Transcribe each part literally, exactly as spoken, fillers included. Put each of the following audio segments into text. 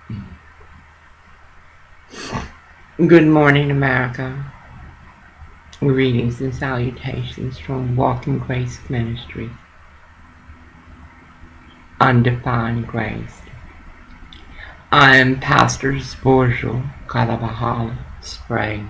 Good morning, America. Greetings and salutations from Walking Grace Ministry. Undefined Grace. I am Pastor Borgel Kalabahala Spray.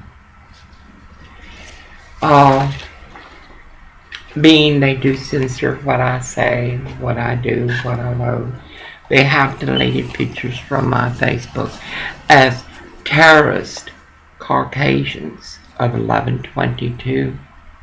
Uh, being they do censor what I say, what I do, what I wrote, they have deleted pictures from my Facebook as terrorist Caucasians of eleven twenty-two.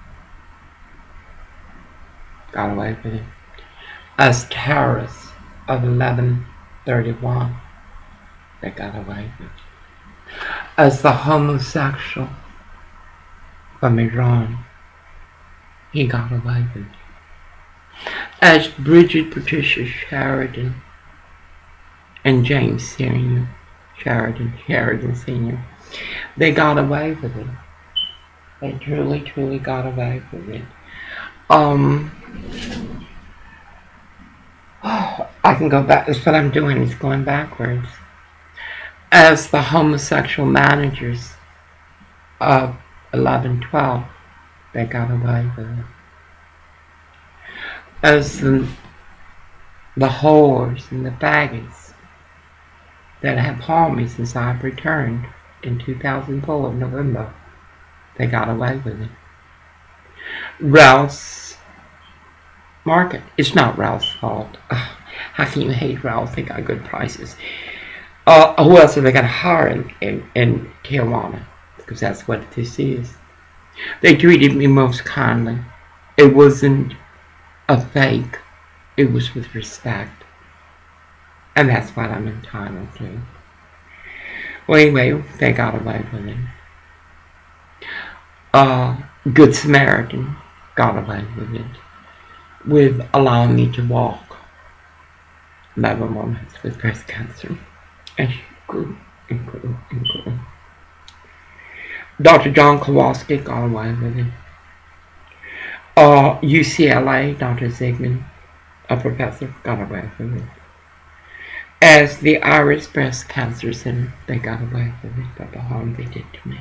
Got away with it. As terrorists of eleven thirty-one. They got away with it. As the homosexual from Iran. He got away with it. As Bridget Patricia Sheridan and James Senior Sheridan, Sheridan Senior They got away with it. They truly, truly got away with it. Um, oh, I can go back. That's what I'm doing, is going backwards. As the homosexual managers of eleven twelve, they got away with it. As the, the whores and the faggots that have harmed me since I've returned in two thousand four, November, they got away with it. Ralph's Market. It's not Ralph's fault. Ugh, how can you hate Ralph? They got good prices. Uh, who else have they got to hire in, in, in Tijuana? Because that's what this is. They treated me most kindly. It wasn't a fake. It was with respect. And that's what I'm entitled to. Well, anyway, they got away with it. Uh, Good Samaritan got away with it. With allowing me to walk eleven months with breast cancer. And she grew and grew and grew. Doctor John Kowalski got away with it. Uh, U C L A, Doctor Zygmunt, a professor, got away with it. As the Irish Breast Cancer Center, they got away with it for the harm they did to me.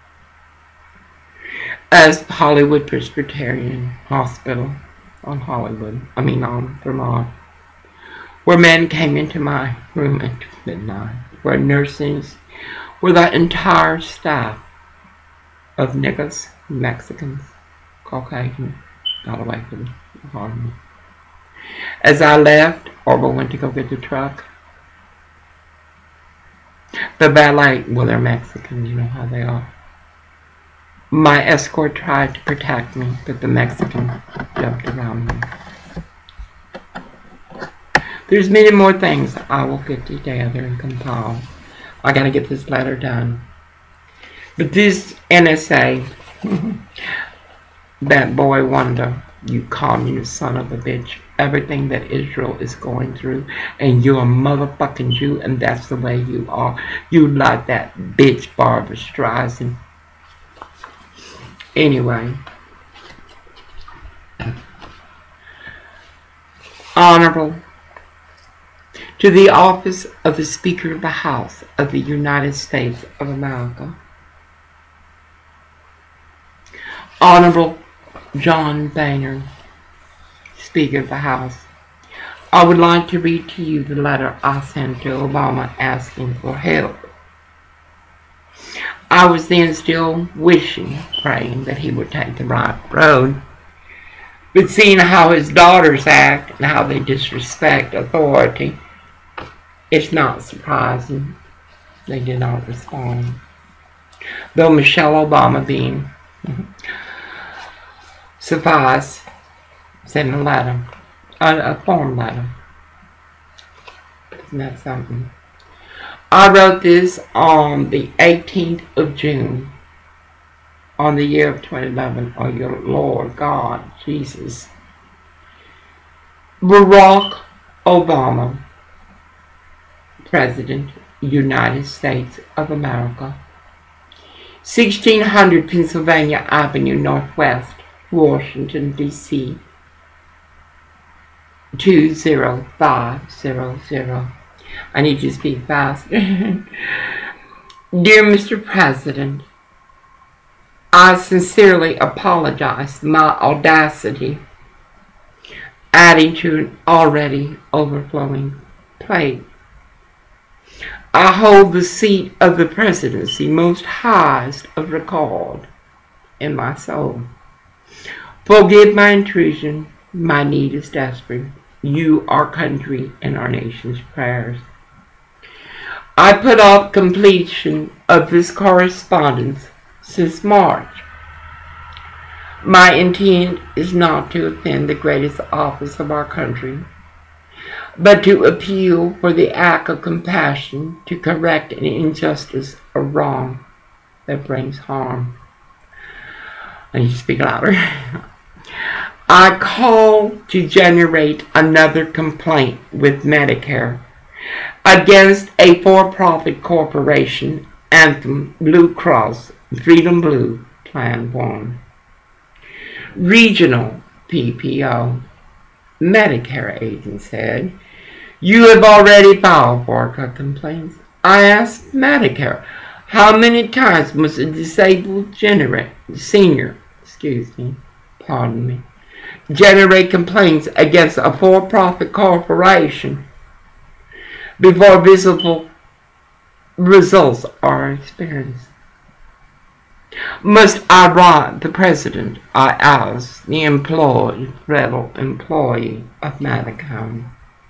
As Hollywood Presbyterian Hospital on Hollywood, I mean on Vermont, where men came into my room at midnight, where nurses, where the entire staff of niggas, Mexicans, Caucasians, got away with it, harmed me. As I left, Orville went to go get the truck. The valet, well, they're Mexican, you know how they are. My escort tried to protect me, but the Mexican jumped around me. There's many more things I will get together and compile. I gotta get this letter done. But this N S A, that boy wonder, you communist son of a bitch, everything that Israel is going through, and you're a motherfucking Jew, and that's the way you are. You like that bitch Barbara Streisand. Anyway, Honorable, to the office of the Speaker of the House of the United States of America, Honorable John Boehner, Speaker of the House, I would like to read to you the letter I sent to Obama asking for help. I was then still wishing, praying that he would take the right road. But seeing how his daughters act and how they disrespect authority, it's not surprising they did not respond. Though Michelle Obama being suffice, sent a letter, a, a form letter. Isn't that something? I wrote this on the eighteenth of June, on the year of twenty eleven, oh your Lord God, Jesus. Barack Obama, President, United States of America, sixteen hundred Pennsylvania Avenue, Northwest, Washington, D C, two zero five zero zero. I need you to speak fast. Dear Mister President, I sincerely apologize for my audacity, adding to an already overflowing plate. I hold the seat of the presidency most highest of regard in my soul. Forgive my intrusion. My need is desperate. You, our country, and our nation's prayers. I put off completion of this correspondence since March. My intent is not to offend the greatest office of our country, but to appeal for the act of compassion to correct an injustice or wrong that brings harm. I need to speak louder. I call to generate another complaint with Medicare against a for-profit corporation, Anthem Blue Cross Freedom Blue Plan one. Regional P P O Medicare agent said, you have already filed for complaints. I asked Medicare, how many times must a disabled generate, senior, excuse me, pardon me, generate complaints against a for-profit corporation before visible results are experienced? Must I write the president? I asked the employed federal employee of Medicare.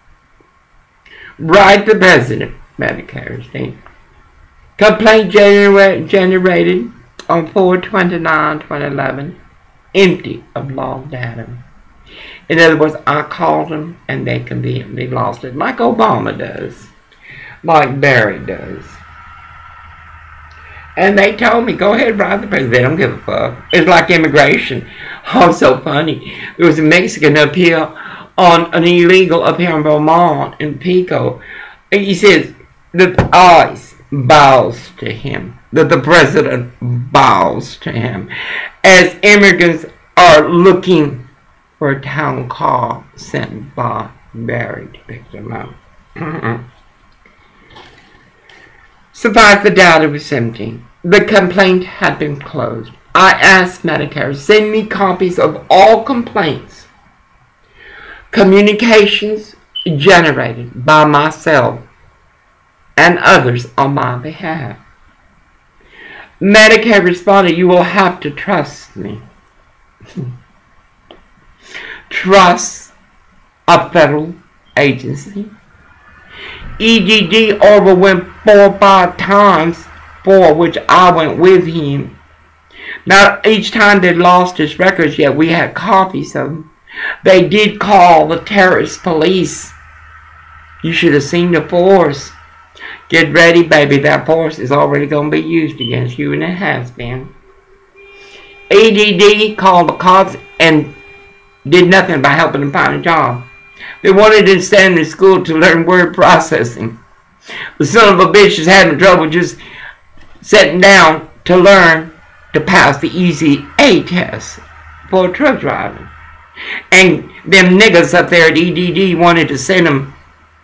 Write the president, Medicare state. Complaint genera generated on four twenty-nine twenty eleven, empty of log data. In other words, I called them and they conveniently lost it, like Obama does, like Barry does. And they told me, go ahead, write the president. They don't give a fuck. It's like immigration. Oh, so funny. There was a Mexican up here on an illegal up here in Vermont, in Pico. And he says that the eyes bows to him, that the president bows to him, as immigrants are looking for a town car sent by Barry to pick them up. Suffice the data was empty. The complaint had been closed. I asked Medicare, send me copies of all complaints, communications generated by myself and others on my behalf. Medicare responded, you will have to trust me. Trust a federal agency. E D D Orville went four or five times, for which I went with him. Now, each time they lost his records, yet we had copies of them. They did call the terrorist police. You should have seen the force. Get ready, baby. That force is already going to be used against you, and it has been. E D D called the cops and did nothing by helping them find a job. They wanted to send them to school to learn word processing. The son of a bitch is having trouble just sitting down to learn to pass the easy A test for a truck driver. And them niggas up there at E D D wanted to send them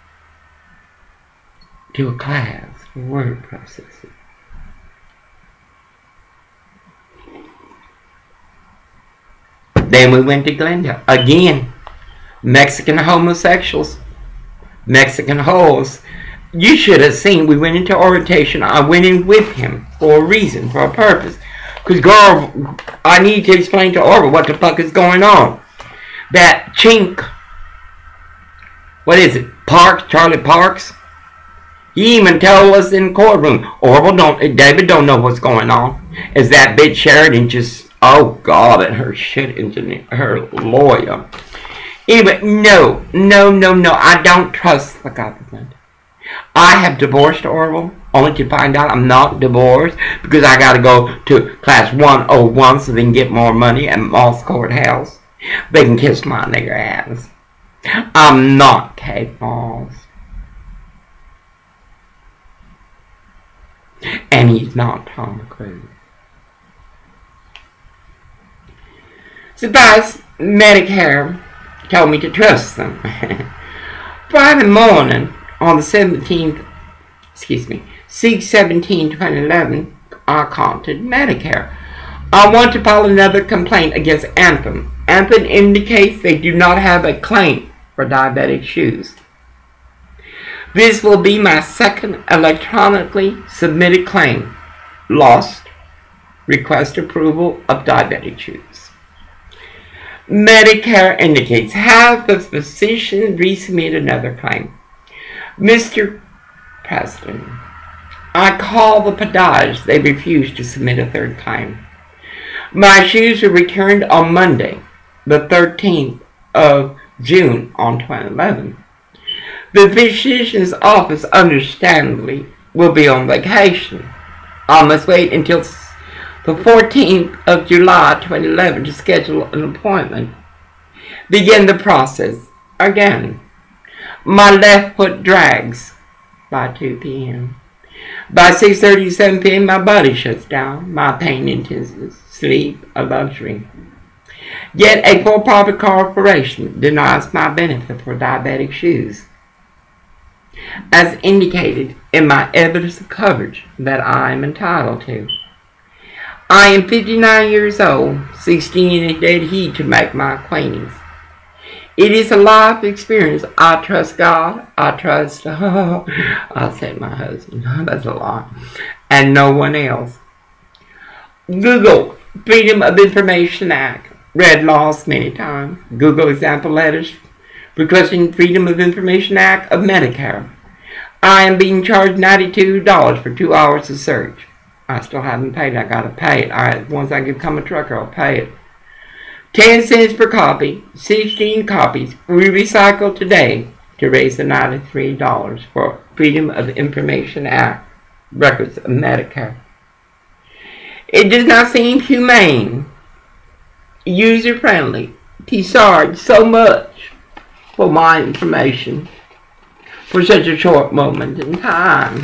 to a class for word processing. Then we went to Glendale. Again, Mexican homosexuals, Mexican hoes. You should have seen, we went into orientation. I went in with him for a reason, for a purpose. Because, girl, I need to explain to Orville what the fuck is going on. That chink, what is it, Parks, Charlie Parks? He even told us in the courtroom, Orville don't, David don't know what's going on. Is that bitch Sheridan just, oh God, and her shit engineer, her lawyer. Anyway, no, no, no, no, I don't trust the government. I have divorced Orville, only to find out I'm not divorced because I got to go to class one oh one so they can get more money at Moss Courthouse. They can kiss my nigger ass. I'm not Kate Moss. And he's not Tom Cruise. Surprise, Medicare told me to trust them. Friday morning, on the seventeenth, excuse me, six seventeen twenty eleven, I contacted Medicare. I want to file another complaint against Anthem. Anthem indicates they do not have a claim for diabetic shoes. This will be my second electronically submitted claim. Lost. Request approval of diabetic shoes. Medicare indicates, have the physician resubmit another claim. Mister President, I call the podiatrist. They refuse to submit a third claim. My shoes were returned on Monday, the thirteenth of June on twenty eleven. The physician's office, understandably, will be on vacation. I must wait until the fourteenth of July twenty eleven to schedule an appointment. Begin the process again. My left foot drags by two p m By six thirty to seven p m my body shuts down. My pain intensifies. Sleep a luxury. Yet a for-profit corporation denies my benefit for diabetic shoes, as indicated in my evidence of coverage that I am entitled to. I am fifty-nine years old, sixteen in a dead heat to make my acquaintance. It is a life experience. I trust God. I trust, oh, I said my husband. That's a lie. And no one else. Google Freedom of Information Act. Read laws many times. Google example letters requesting Freedom of Information Act of Medicare. I am being charged ninety-two dollars for two hours of search. I still haven't paid it. I gotta pay it. I, once I become a trucker, I'll pay it. ten cents per copy, sixteen copies. We recycle today to raise the ninety-three dollars for Freedom of Information Act records of Medicare. It does not seem humane, user-friendly, to charge so much for my information for such a short moment in time.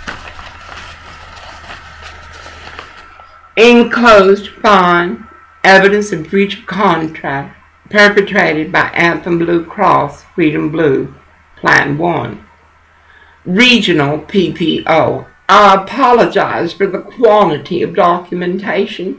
Enclosed fine evidence of breach of contract perpetrated by Anthem Blue Cross Freedom Blue Plan one. Regional P P O. I apologize for the quantity of documentation.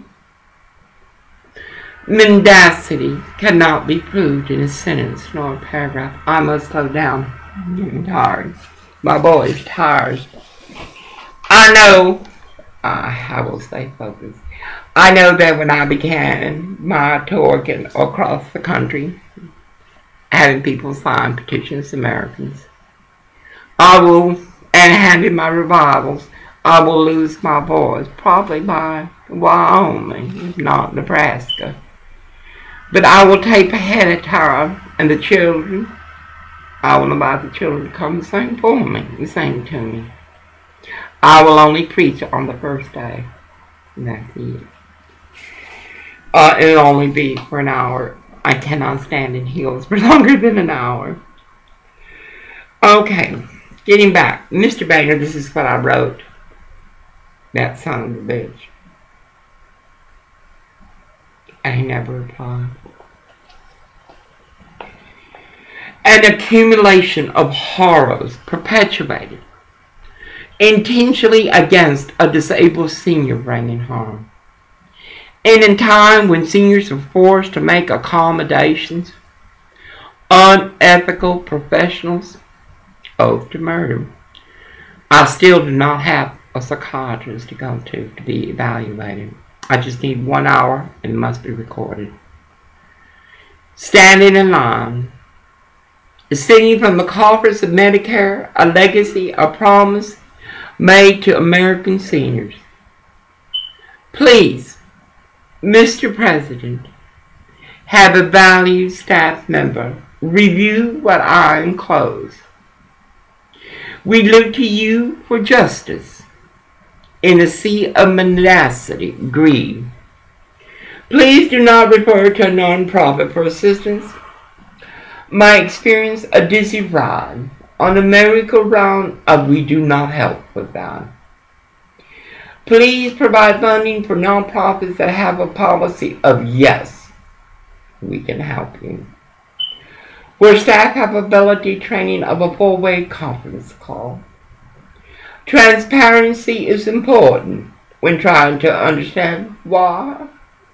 Mendacity cannot be proved in a sentence nor a paragraph. I must slow down. I'm getting tired. My boy's tired. I know, I, I will stay focused. I know that when I began my tour across the country, having people sign petitions, Americans, I will, and handing my revivals, I will lose my voice, probably by Wyoming, if not Nebraska. But I will take ahead of time, and the children, I will invite the children to come and sing for me, and sing to me. I will only preach on the first day, and that's it. Uh, it'll only be for an hour. I cannot stand in heels for longer than an hour. Okay, getting back. Mister Banger, this is what I wrote. That son of a bitch. And he never replied. An accumulation of horrors perpetuated intentionally against a disabled senior bringing harm. And in time when seniors are forced to make accommodations, unethical professionals oath to murder. I still do not have a psychiatrist to go to to be evaluated. I just need one hour and it must be recorded. Standing in line, singing from the coffers of Medicare, a legacy, a promise made to American seniors. Please, Mister President, have a valued staff member review what I enclose. We look to you for justice in a sea of mendacity, greed. Please do not refer to a non-profit for assistance. My experience, a dizzy ride on a merry-go-round of we do not help with that. Please provide funding for non-profits that have a policy of yes, we can help you. where staff have ability training of a four-way conference call. Transparency is important when trying to understand why.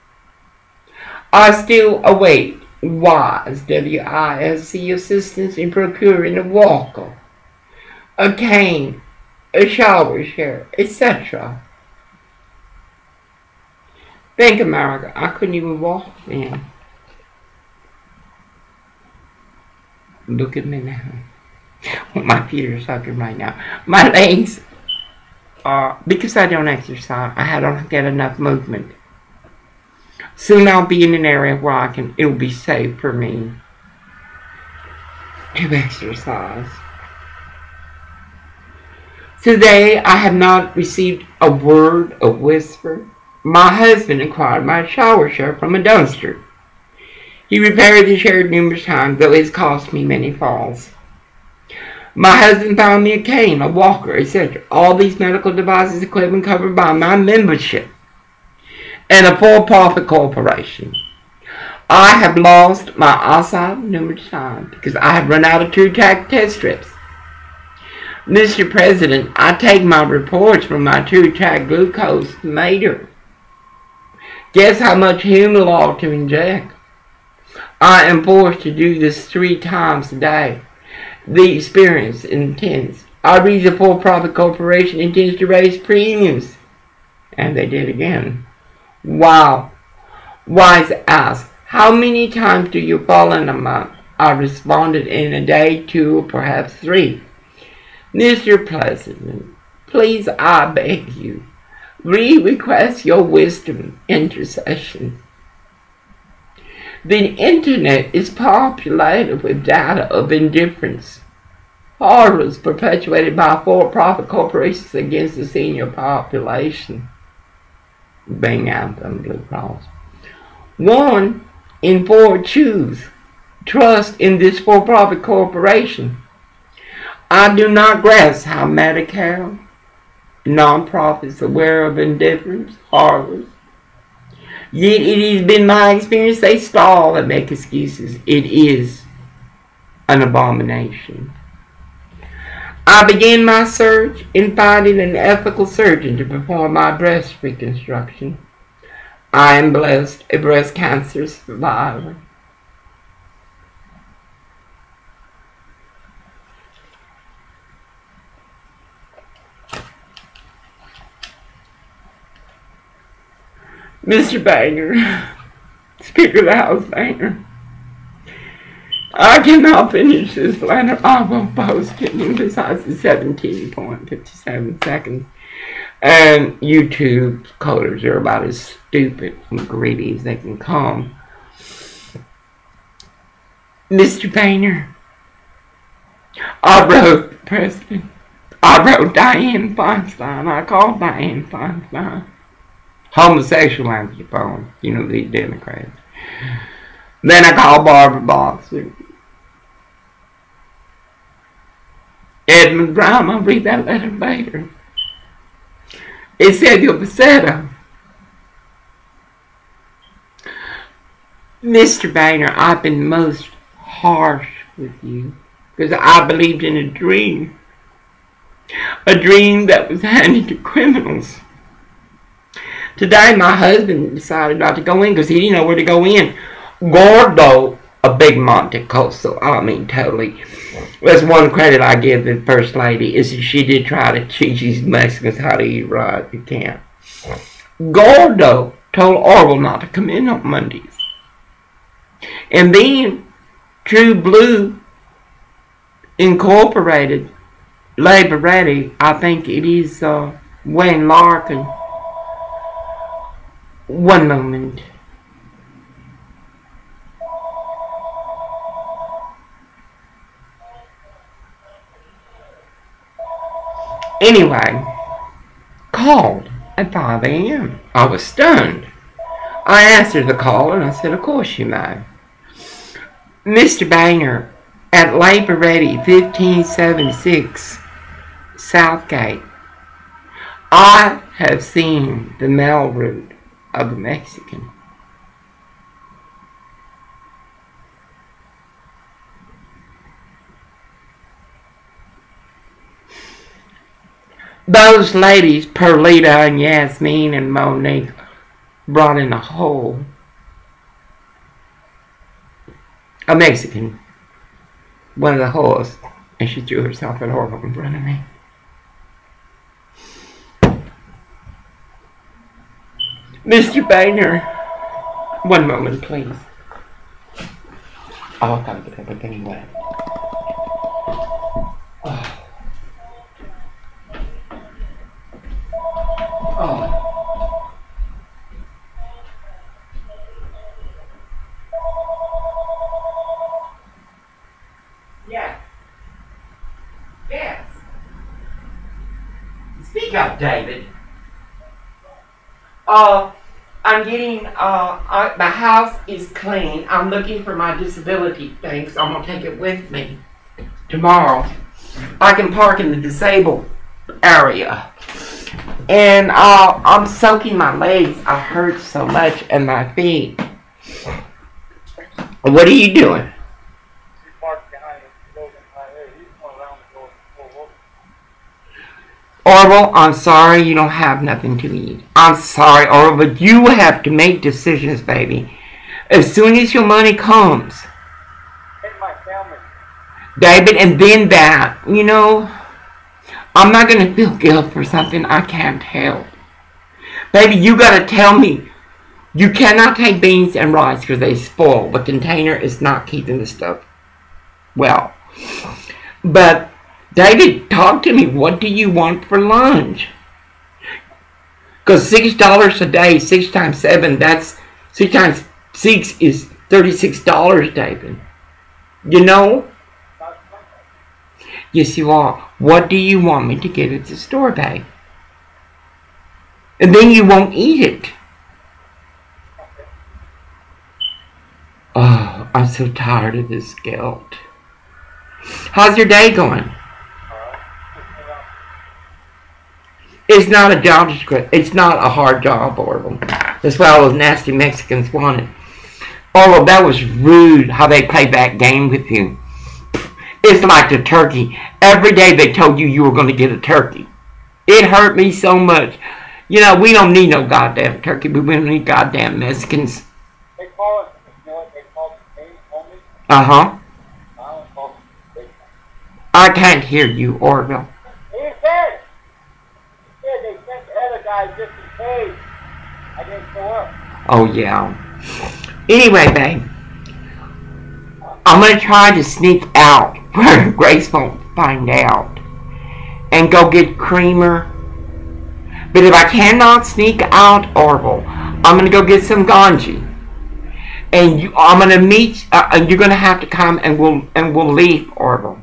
I still await WISE, W I S E, assistance in procuring a walker, a cane, a shower chair, et cetera. Think, America, I couldn't even walk then. Look at me now. My feet are sucking right now. My legs are, because I don't exercise, I don't get enough movement. Soon I'll be in an area where I can, it'll be safe for me to exercise. Today I have not received a word, a whisper. My husband acquired my shower chair from a dumpster. He repaired the chair numerous times, though it has cost me many falls. My husband found me a cane, a walker, et cetera. All these medical devices, equipment covered by my membership and a for-profit corporation. I have lost my eyesight numerous times because I have run out of two-track test strips. Mister President, I take my reports from my two-track glucose meter. Guess how much Humalog to inject? I am forced to do this three times a day. The experience is intense. I read the for-profit corporation intends to raise premiums. And they did again. Wow. Wise asked, how many times do you fall in a month? I responded, in a day, two, or perhaps three. Mister President, please, I beg you, re-request your wisdom intercession. The internet is populated with data of indifference, horrors perpetuated by for-profit corporations against the senior population. Bang Anthem Blue Cross. One in four choose trust in this for-profit corporation. I do not grasp how Medicare, non-profits aware of indifference, horrors. Yet it has been my experience they stall and make excuses. It is an abomination. I began my search in finding an ethical surgeon to perform my breast reconstruction. I am blessed, a breast cancer survivor. Mister Boehner, Speaker of the House Boehner, I cannot finish this letter. I will post it besides the seventeen point five seven seconds. And YouTube coders are about as stupid and greedy as they can come. Mister Boehner, I wrote the President. I wrote Dianne Feinstein. I called Dianne Feinstein. Homosexual answer your phone. You know, these Democrats. Then I called Barbara Boxer. Edmund Brown, I'll read that letter later. It said you're Becerra. Mister Boehner, I've been most harsh with you because I believed in a dream. A dream that was handed to criminals. Today, my husband decided not to go in because he didn't know where to go in. Gordo, a big Monte Cristo, I mean, totally. That's one credit I give the First Lady, is that she did try to teach these Mexicans how to eat right. You can't. Gordo told Orwell not to come in on Mondays. And then, True Blue Incorporated, Labor Ready, I think it is uh, Wayne Larkin. One moment. Anyway, called at five A M I was stunned. I answered the call and I said, of course you may. Mister Boehner, at Labor Ready, fifteen seventy-six Southgate, I have seen the mail route of a Mexican. Those ladies, Perlita and Yasmin and Monique, brought in a whole a Mexican, one of the hoes, and she threw herself at Orville in front of me. Mister Boehner, one moment, please. Oh, I gotta get up again anyway. Oh. Oh. Yes. Yes. Speak up, David. Uh, I'm getting, uh, uh, the house is clean. I'm looking for my disability thing, so I'm going to take it with me tomorrow. I can park in the disabled area. And uh, I'm soaking my legs. I hurt so much, and my feet. What are you doing? Orville, I'm sorry you don't have nothing to eat. I'm sorry, Orville, but you have to make decisions, baby. As soon as your money comes. And my family. David, and then that, you know, I'm not going to feel guilt for something I can't help. Baby, you got to tell me. You cannot take beans and rice because they spoil. The container is not keeping the stuff well. But David, talk to me. What do you want for lunch? Because six dollars a day, six times seven, that's six times six is thirty-six dollars, David. You know? Yes, you are. What do you want me to get at the store, babe? And then you won't eat it. Oh, I'm so tired of this guilt. How's your day going? It's not a job description. It's not a hard job, Orville. That's why all those nasty Mexicans wanted. Orville, that was rude how they played that game with you. It's like the turkey. Every day they told you you were going to get a turkey. It hurt me so much. You know, we don't need no goddamn turkey, but we don't need goddamn Mexicans. They call it, you know what they call it, pain only? Uh-huh. I don't call it pain. I can't hear you, Orville. He said, he said they sent the other guy just in case I didn't show up. Oh, yeah. Anyway, babe, I'm going to try to sneak out where Grace won't find out and go get creamer. But if I cannot sneak out, Orville, I'm going to go get some ganji. And you, I'm going to meet, uh, and you're going to have to come and we'll, and we'll leave, Orville.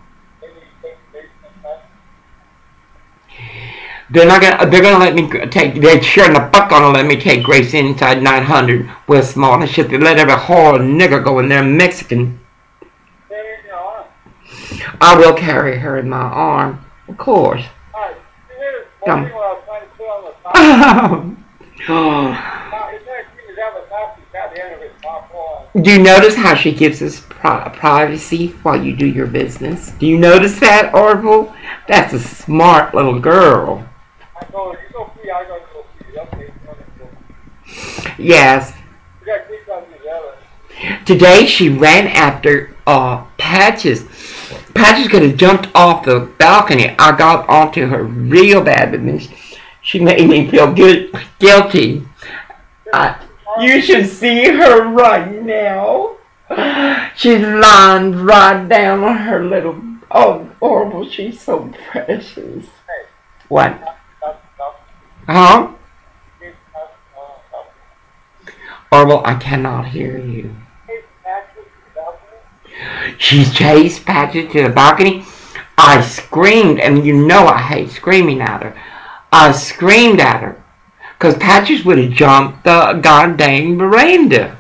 They're not gonna. They're gonna let me take. They're sure in the fuck gonna let me take Grace inside nine hundred West Mall and shit. They let every whore nigger go in there, Mexican. I will carry her in my arm, of course. Alright, here's one Come. thing what I was trying to put on the top. Now, it's not clean as that, but now she's got the end of it top on. Do you notice how she gives us pri privacy while you do your business? Do you notice that, Orville? That's a smart little girl. I told her, you go free, I gotta go free. Okay, you want to go. Yes. You got kids on the other. Today she ran after uh, Patches. Patches could have jumped off the balcony. I got onto her real bad, but then she made me feel good, guilty. I, you should see her right now. She's lying right down on her little... Oh, Orville, she's so precious. What? Huh? Orville, I cannot hear you. She chased Patches to the balcony. I screamed, and you know I hate screaming at her. I screamed at her, because Patches would have jumped the goddamn veranda.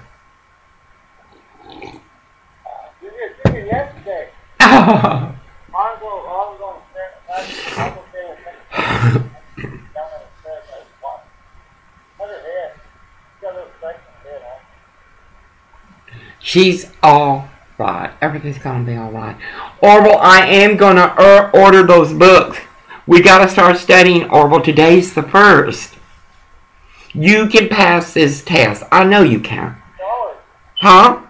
You were singing yesterday. Oh. I'm going, I'm going to say, I'm going to say, down on the stairs, I was watching. Look at her head. She's got a little flex on her head, huh? She's all right. Everything's gonna be all right. Orville, I am gonna er order those books We got to start studying Orville. Today's the first. You can pass this test. I know you can. Huh?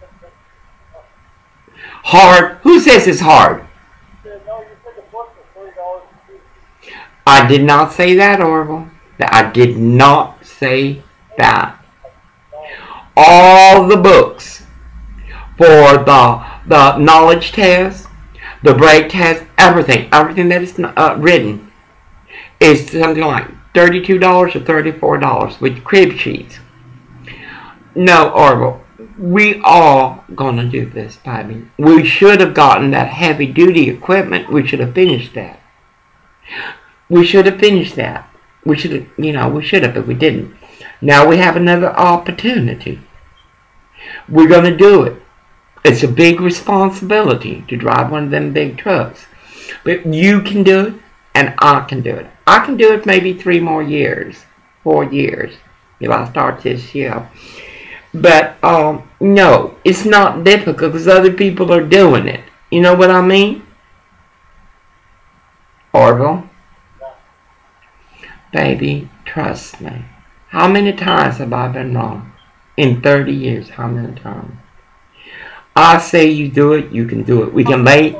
Hard? Who says it's hard? I did not say that, Orville. I did not say that. All the books for the the knowledge test, the break test, everything, everything that is uh, written is something like thirty-two dollars or thirty-four dollars with crib sheets. No, Orville, we all gonna do this, baby. We should have gotten that heavy duty equipment. We should have finished that. We should have finished that. We should have, you know, we should have, but we didn't. Now we have another opportunity. We're gonna do it. It's a big responsibility to drive one of them big trucks. But you can do it, and I can do it. I can do it maybe three more years, four years, if I start this year. But, um, no, it's not difficult because other people are doing it. You know what I mean? Orville? Baby, trust me. How many times have I been wrong? In thirty years, how many times? I say you do it, you can do it. We can lay...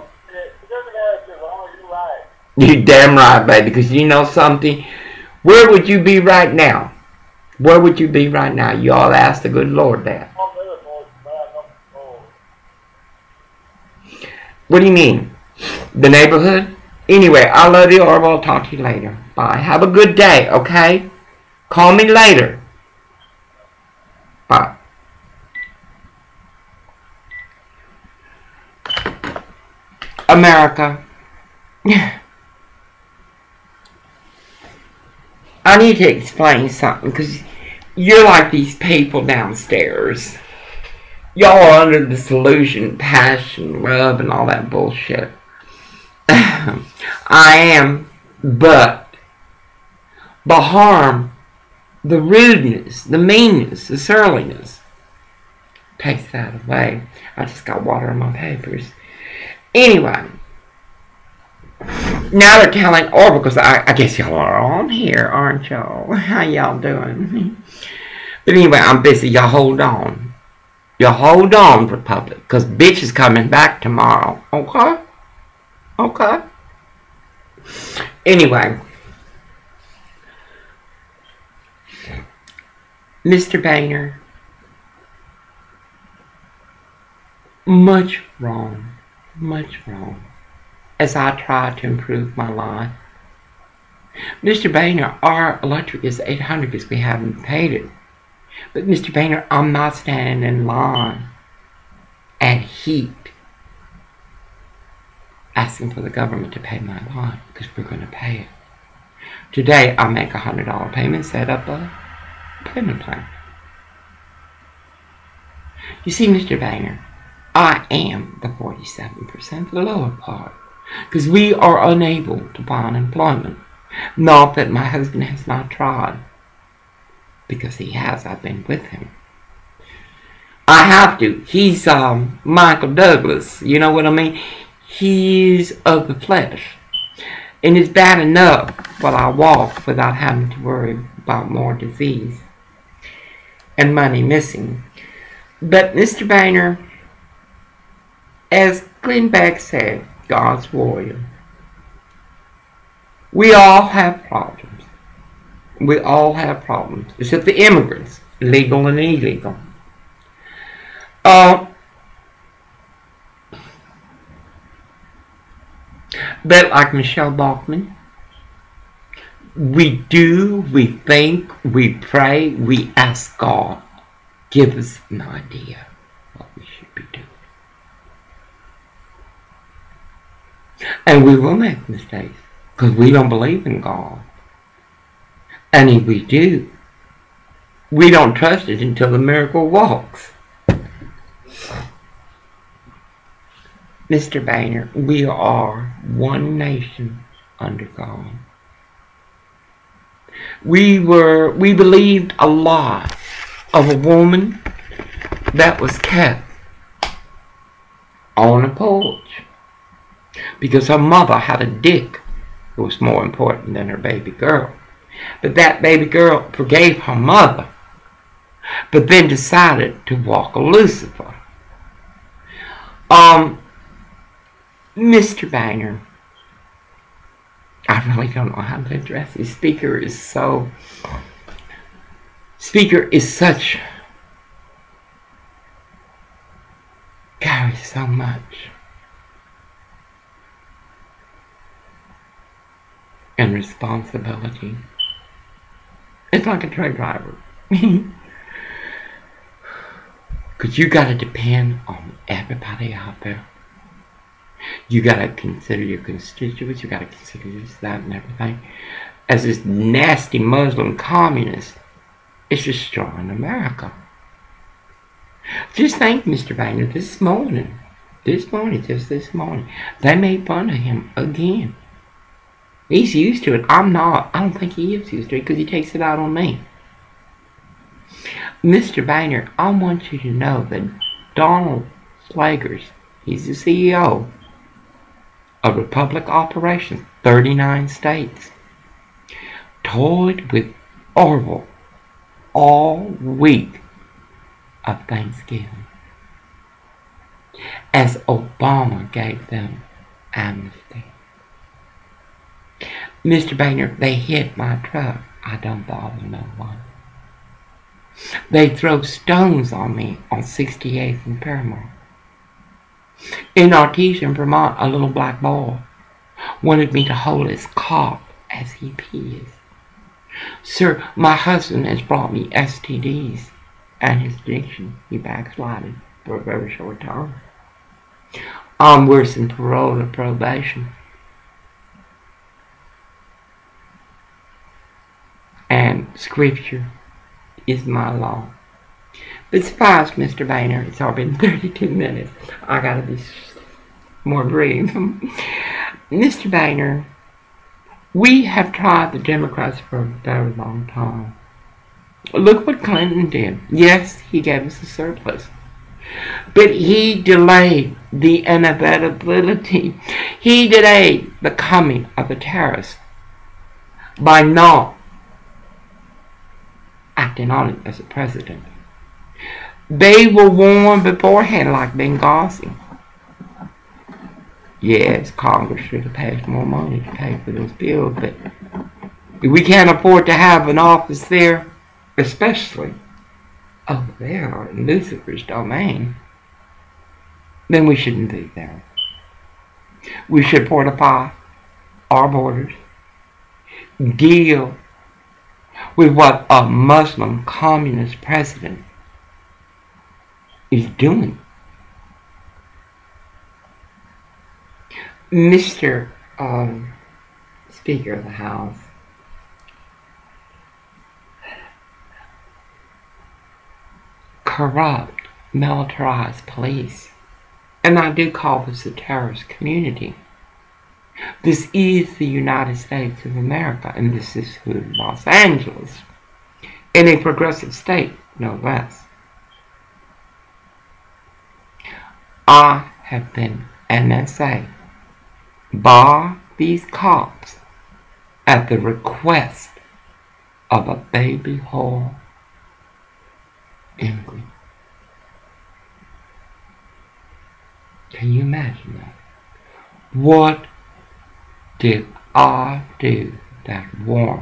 You damn right, baby, because you know something? Where would you be right now? Where would you be right now? You all ask the good Lord that. What do you mean? The neighborhood? Anyway, I love you, Orville. I'll talk to you later. Bye. Have a good day, okay? Call me later. Bye. America. I need to explain something because you're like these people downstairs. Y'all are under the delusion, passion, love, and all that bullshit. I am, but the harm, the rudeness, the meanness, the surliness takes that away. I just got water on my papers. Anyway, now they're telling Orville, because I, I guess y'all are on here, aren't y'all? How y'all doing? But anyway, I'm busy. Y'all hold on. Y'all hold on, Republic, because bitch is coming back tomorrow. Okay? Okay? Anyway, Mister Boehner, much wrong, much wrong, as I try to improve my life. Mister Boehner, our electric is eight hundred because we haven't paid it. But Mister Boehner, I'm not standing in line at heat asking for the government to pay my line because we're going to pay it. Today, I make a one hundred dollar payment, set up a payment plan. You see, Mister Boehner, I am the forty-seven percent, the lower part, because we are unable to find employment. Not that my husband has not tried, because he has. I've been with him. I have to. He's um, Michael Douglas. You know what I mean? He's of the flesh. And it's bad enough while I walk without having to worry about more disease and money missing. But Mister Boehner, as Glenn Beck said, God's warrior, we all have problems. We all have problems, except the immigrants, legal and illegal. Uh, but like Michelle Bachman, we do, we think, we pray, we ask God, give us an idea what we should be doing. And we will make mistakes, because we don't believe in God. And if we do, we don't trust it until the miracle walks. Mister Boehner, we are one nation under God. We were, we believed a lie of a woman that was kept on a porch because her mother had a dick who was more important than her baby girl. But that baby girl forgave her mother, but then decided to walk a Lucifer. Um, Mister Banner, I really don't know how to address this. Speaker is so, Speaker is such, carries so much. And responsibility. It's like a truck driver. Because you got to depend on everybody out there. You got to consider your constituents. You got to consider this, that, and everything. As this nasty Muslim communist is destroying America. Just think, Mister Boehner, this morning, this morning, just this morning, they made fun of him again. He's used to it. I'm not. I don't think he is used to it because he takes it out on me. Mister Boehner, I want you to know that Donald Slagers, he's the C E O of Republic Operations, thirty-nine states, toyed with Orwell all week of Thanksgiving as Obama gave them amnesty. Mister Boehner, they hit my truck. I don't bother no one. They throw stones on me on sixty-eighth and Paramount. In Artesian, Vermont, a little black boy wanted me to hold his cough as he pees. Sir, my husband has brought me S T Ds and his addiction. He backslided for a very short time. I'm worse than parole or probation. And scripture is my law. But suffice, Mister Boehner, it's already been thirty-two minutes. I gotta be more brief. Mister Boehner, we have tried the Democrats for a very long time. Look what Clinton did. Yes, he gave us a surplus. But he delayed the inevitability. He delayed the coming of the terrorists by not acting on it as a president. They were warned beforehand like Benghazi. Yes, Congress should have passed more money to pay for those bills, but if we can't afford to have an office there, especially over there in Lucifer's domain, then we shouldn't be there. We should fortify our borders, deal with what a Muslim communist president is doing. Mister Um, Speaker of the House, corrupt, militarized police, and I do call this a terrorist community. This is the United States of America, and this is who Los Angeles, in a progressive state, no less. I have been N S A by these cops at the request of a baby whore immigrant. Can you imagine that? What did I do that warrant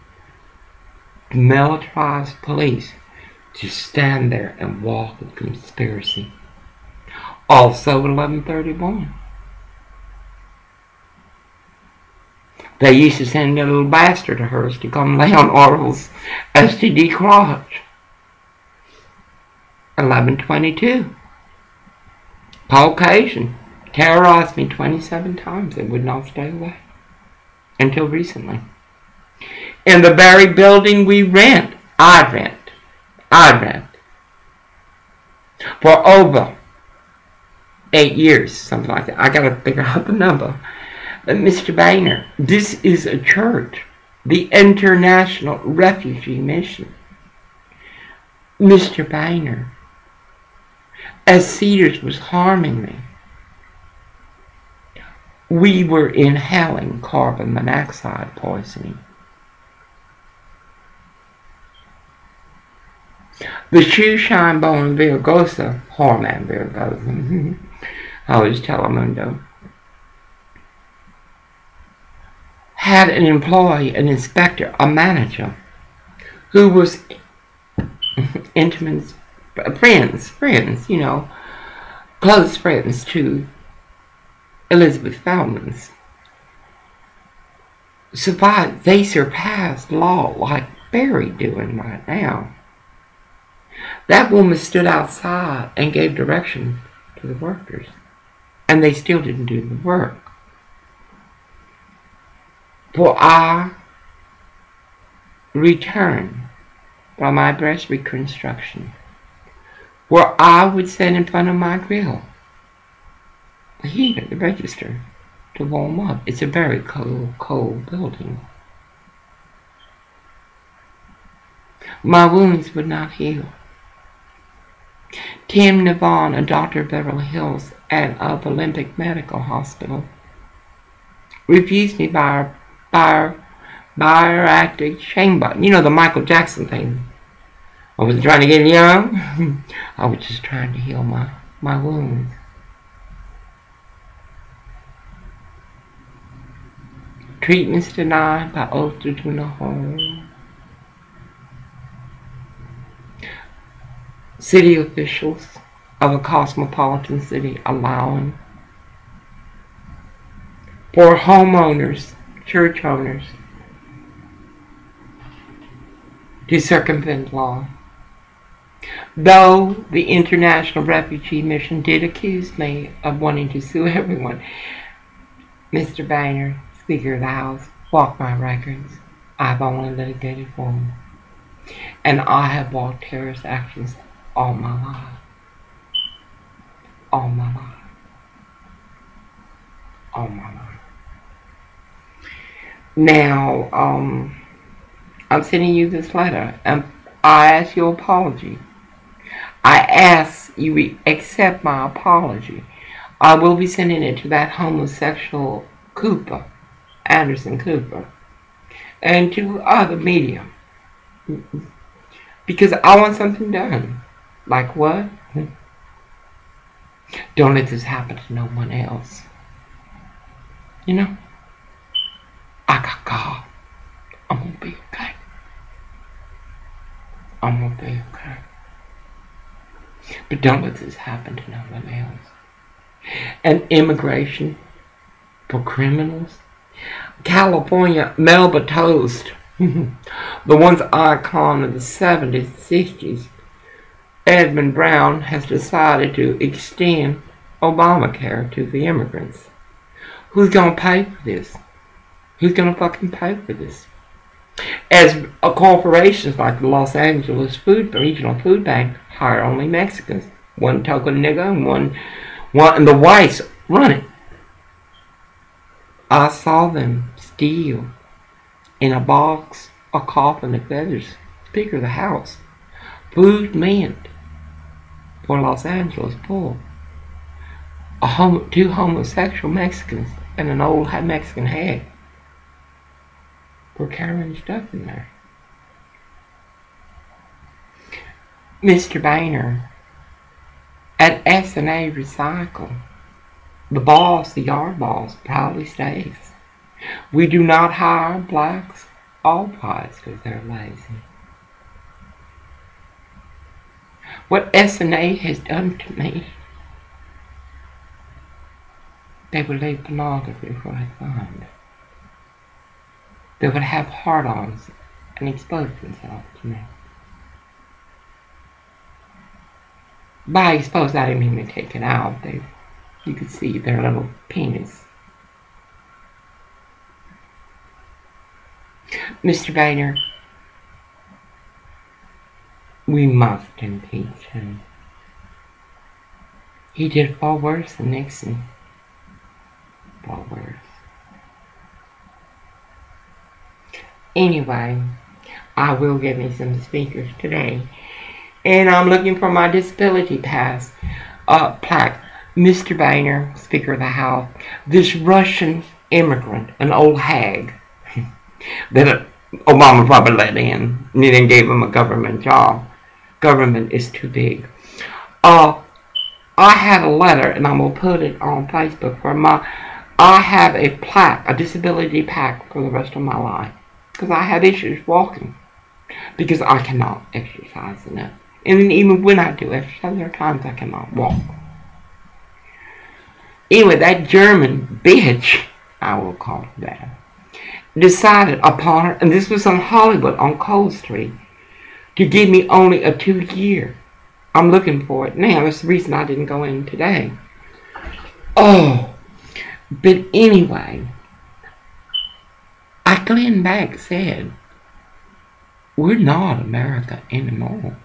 militarized police to stand there and walk a conspiracy? Also eleven thirty-one. They used to send a little bastard of hers to come lay on Orwell's S T D crotch. eleven twenty-two. Caucasian terrorized me twenty-seven times and would not stay away. Until recently. In the very building we rent, I rent, I rent, for over eight years, something like that. I gotta figure out the number. But Mister Boehner, this is a church, the International Refugee Mission. Mister Boehner, as Cedars was harming me, we were inhaling carbon monoxide poisoning. The shoe shine bone Viragosa, Horman Viragosa, I was Telemundo, had an employee, an inspector, a manager, who was intimate friends, friends, you know, close friends to Elizabeth Feldman's. Survived, they surpassed law like Barry doing right now. That woman stood outside and gave direction to the workers, and they still didn't do the work. For I returned from my breast reconstruction, where I would stand in front of my grill, here, the register, to warm up. It's a very cold, cold building. My wounds would not heal. Tim Navon, a doctor of Beverly Hills and of Olympic Medical Hospital, refused me by a by bariatric shame button. You know, the Michael Jackson thing. I wasn't trying to get young. I was just trying to heal my, my wounds. Treatments denied by ultra-dual. City officials of a cosmopolitan city allowing for homeowners, church owners, to circumvent law. Though the International Refugee Mission did accuse me of wanting to sue everyone, Mister Boehner, Speaker of the House, walked my records. I've only litigated for them. And I have walked terrorist actions all my life. All my life. All my life. Now, um, I'm sending you this letter, and I ask your apology. I ask you accept my apology. I will be sending it to that homosexual Cooper, Anderson Cooper, and to other media, because I want something done. Like what? Don't let this happen to no one else. You know? I got God. I'm gonna be okay. I'm gonna be okay. But don't let this happen to no one else. And immigration for criminals. California, Melba Toast, the once icon of the seventies, sixties, Edmund Brown has decided to extend Obamacare to the immigrants. Who's gonna pay for this? Who's gonna fucking pay for this? As uh, corporations like the Los Angeles Food Regional Food Bank hire only Mexicans, one token nigga and one, one, and the whites run it. I saw them steal in a box, a coffin of feathers, Speaker of the House, food meant for Los Angeles poor. A homo, two homosexual Mexicans and an old Mexican hag were carrying stuff in there. Mister Boehner, at S and A Recycle, the boss, the yard boss, proudly states, we do not hire blacks or whites because they're lazy. What S and A has done to me, they would leave pornography where I find. They would have hard-ons and expose themselves to me. By expose, I didn't mean to take it out. They, you could see their little penis. Mister Boehner, we must impeach him. He did far worse than Nixon. Far worse. Anyway, I will get me some speakers today. And I'm looking for my disability pass uh, plaque. Mister Boehner, Speaker of the House, this Russian immigrant, an old hag, that Obama probably let in, and then gave him a government job. Government is too big. Uh, I had a letter, and I'm going to put it on Facebook for my, I have a plaque, a disability plaque for the rest of my life. Because I have issues walking. Because I cannot exercise enough. And then even when I do exercise, there are times I cannot walk. Anyway, that German bitch, I will call her that, decided upon her, and this was on Hollywood, on Cole Street, to give me only a two-year. I'm looking for it now. That's the reason I didn't go in today. Oh, but anyway, I Glenn Beck said, we're not America anymore.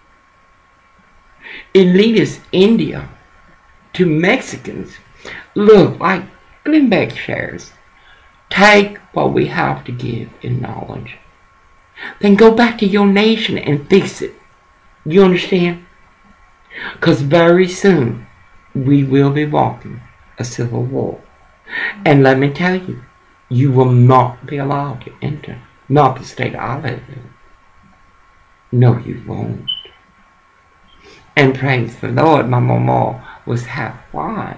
Elitist India to Mexicans look like Glenn Beck shares. Take what we have to give in knowledge. Then go back to your nation and fix it. You understand? Because very soon we will be walking a civil war. And let me tell you, you will not be allowed to enter. Not the state I live in. No, you won't. And praise the Lord, my mama was half white.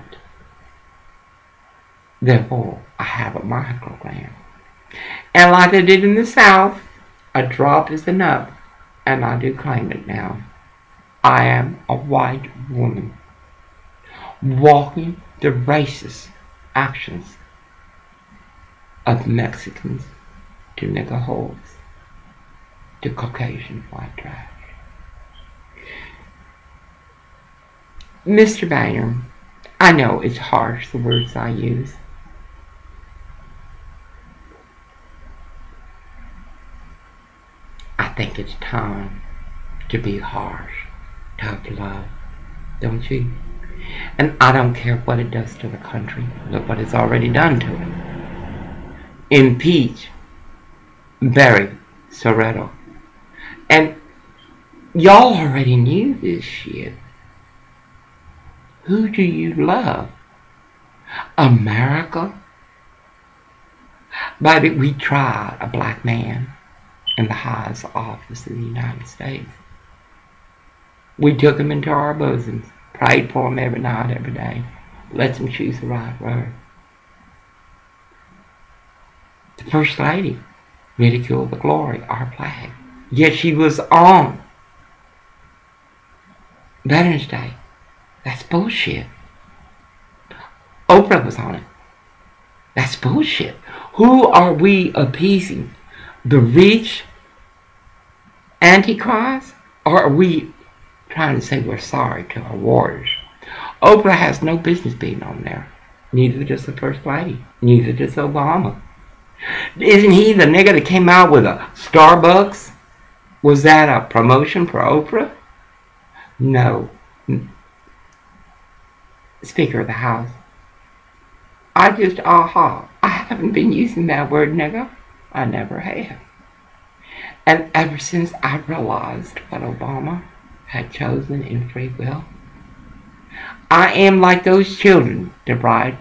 Therefore, I have a microgram. And like they did in the South, a drop is enough. And I do claim it now. I am a white woman. Walking the racist actions of Mexicans to nigger holes to Caucasian white trash. Mister Boehner, I know it's harsh, the words I use. I think it's time to be harsh, tough love, don't you? And I don't care what it does to the country. Look what it's already done to it. Impeach Barry Soretto. And y'all already knew this shit. Who do you love? America? Baby, we tried a black man in the highest office in the United States. We took him into our bosoms, prayed for him every night, every day, let him choose the right road. The First Lady ridiculed the glory, our flag. Yet she was on Veterans Day. That's bullshit. Oprah was on it. That's bullshit. Who are we appeasing? The rich antichrist? Or are we trying to say we're sorry to our warriors? Oprah has no business being on there. Neither does the First Lady. Neither does Obama. Isn't he the nigga that came out with a Starbucks? Was that a promotion for Oprah? No. Speaker of the House, I just, aha, I haven't been using that word nigga. I never have. And ever since I realized what Obama had chosen in free will, I am like those children that ride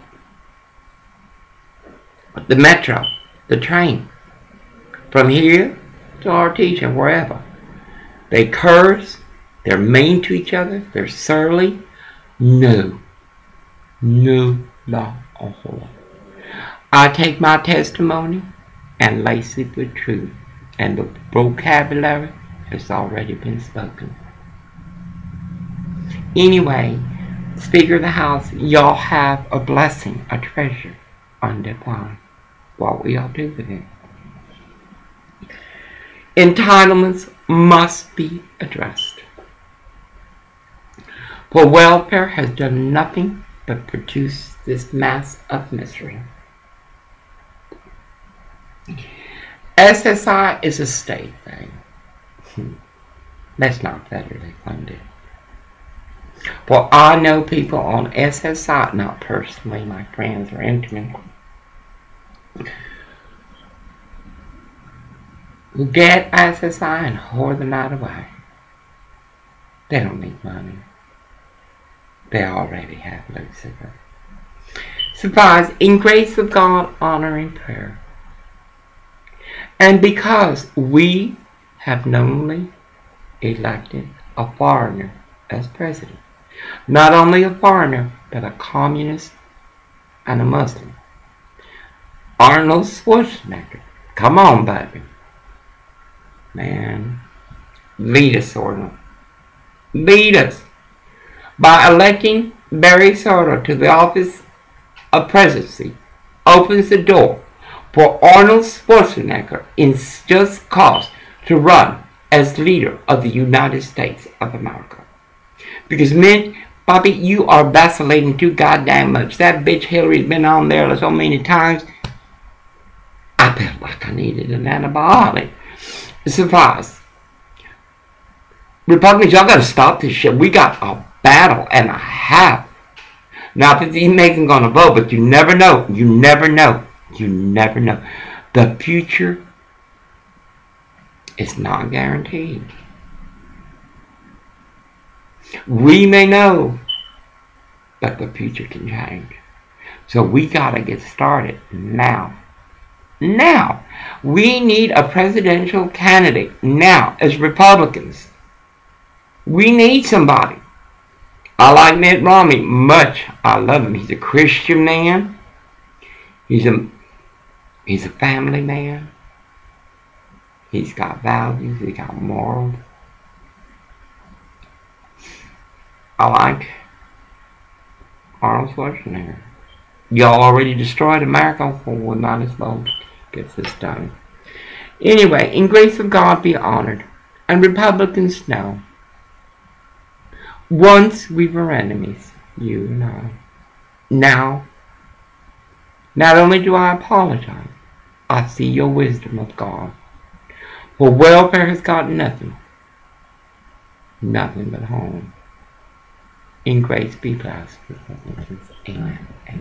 the metro, the train, from here to Artesia, wherever. They curse, they're mean to each other, they're surly. No. No, la, ohoy. I take my testimony and lace it with truth, and the vocabulary has already been spoken. Anyway, Speaker of the House, y'all have a blessing, a treasure undefined. What will y'all do with it? Entitlements must be addressed. For welfare has done nothing but produce this mass of misery. S S I is a state thing. That's not federally funded. Well, I know people on S S I, not personally, my friends are intimate, who get S S I and whore the night away. They don't need money. They already have Lucifer. Surprise, in grace of God, honoring prayer. And because we have knowingly elected a foreigner as president, not only a foreigner, but a communist and a Muslim, Arnold Schwarzenegger. Come on, baby. Man, lead us, Arnold. Lead us. By electing Barry Soto to the office of presidency, opens the door for Arnold Schwarzenegger in just cause to run as leader of the United States of America. Because, men, Bobby, you are vacillating too goddamn much. That bitch Hillary's been on there so many times. I felt like I needed an antibiotic. Surprise. Republicans, y'all gotta stop this shit. We got a battle and a half. Not that these Mexican gonna vote, but you never know. You never know. You never know. The future is not guaranteed. We may know, but the future can change. So we gotta get started now. Now. We need a presidential candidate now as Republicans. We need somebody. I like Mitt Romney much. I love him. He's a Christian man. He's a he's a family man. He's got values. He's got morals. I like Arnold Schwarzenegger. Y'all already destroyed America. Well, we might as well get this done. Anyway, in grace of God be honored. And Republicans know. Once we were enemies, you and I. Now, not only do I apologize, I see your wisdom of God. For welfare has got nothing. Nothing but home. In grace be blessed. Amen. Amen.